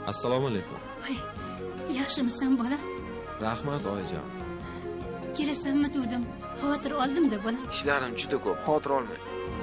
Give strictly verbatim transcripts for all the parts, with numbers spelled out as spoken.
Assalomu alaykum. Voy, yaxshimisan bola? Rahmat oyijon. Kelasanmi dedim. Xavotir oldim-da bola. Ishlarim juda ko'p, xavotir olmang.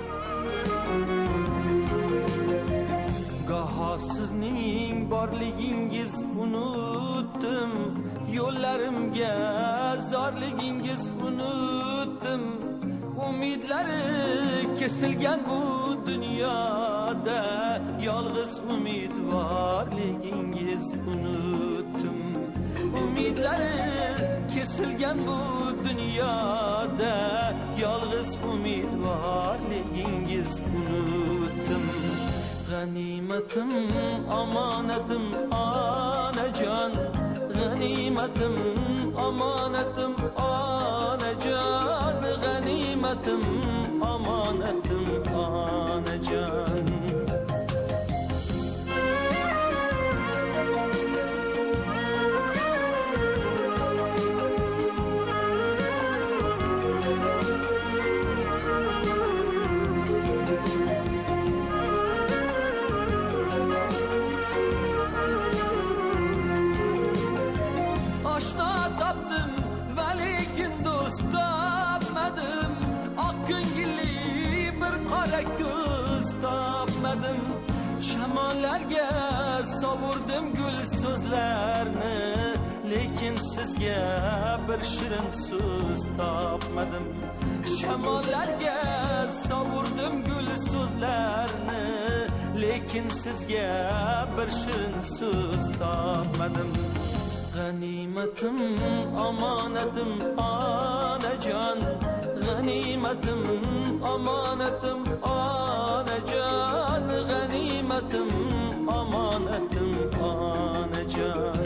Goho sizning borligingiz unutdim, yo'llarimga zorligingiz unutdim. Umidlari kesilgan bu dunyoda yolg'iz umidvorligingiz unutdim. Umidlari kesilgan bu dunyoda yolg'iz umidvorligingiz unutdim. G'animatim, omonatim, onajon. G'animatim, omonatim, onajon. G'animatim, omonatim, onajon. Shamollarga sovurdim gul so'zlarni, lekin sizga bir shirin so'z topmadim. Shamollarga sovurdim gul so'zlarni, lekin sizga bir shirin so'z topmadim. G'animatim, omonatim, onajon. G'animatim, omonatim, onajon. G'animatim, omonatim, onajon.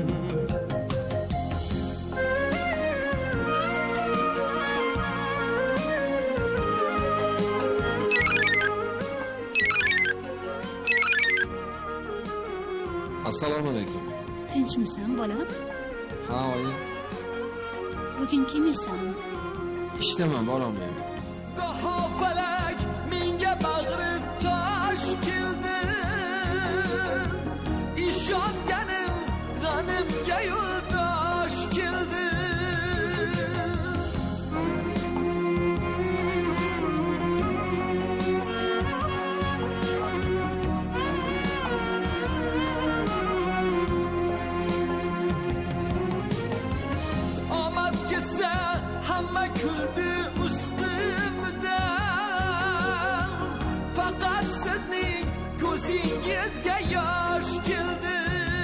Assalomu alaykum. Tinchmisan bola? Ha, oyi. Bugun kimsan? Ishdaman, borolmayman. Goho falak menga bag'ri tosh keldi. Ishonganim g'animga yo'ldosh keldi. Omad ketsa hamma kuldi ustimda. Faqat sizning ko'zingizga yosh keldi.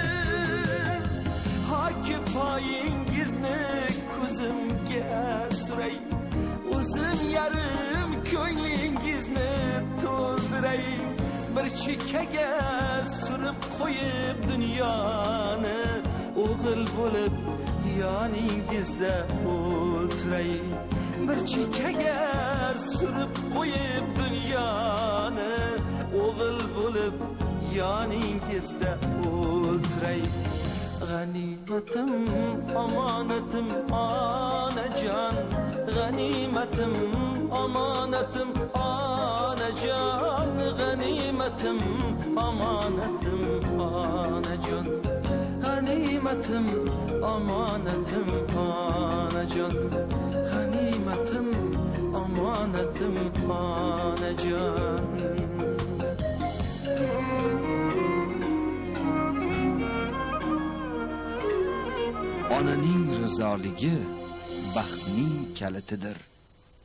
Hoki poyingizni ko'zimga suray, o'zim yarim ko'nglingizni to'ldiray. Bir chekkaga surib qo'yib dunyoni, o'g'il bo'lib yoningizda o'ltiray. Bir chekkaga surib qo'yib dunyoni, o'g'il bo'lib yoningizda o'ltiray. G'animatim, omonatim, onajon. G'animatim, omonatim, onajon. G'animatim, omonatim, onajon. G'animatim, omonatim, onajon. G'animatim, omonatim, onajon. Onaning rizoligi baxtning kalitidir.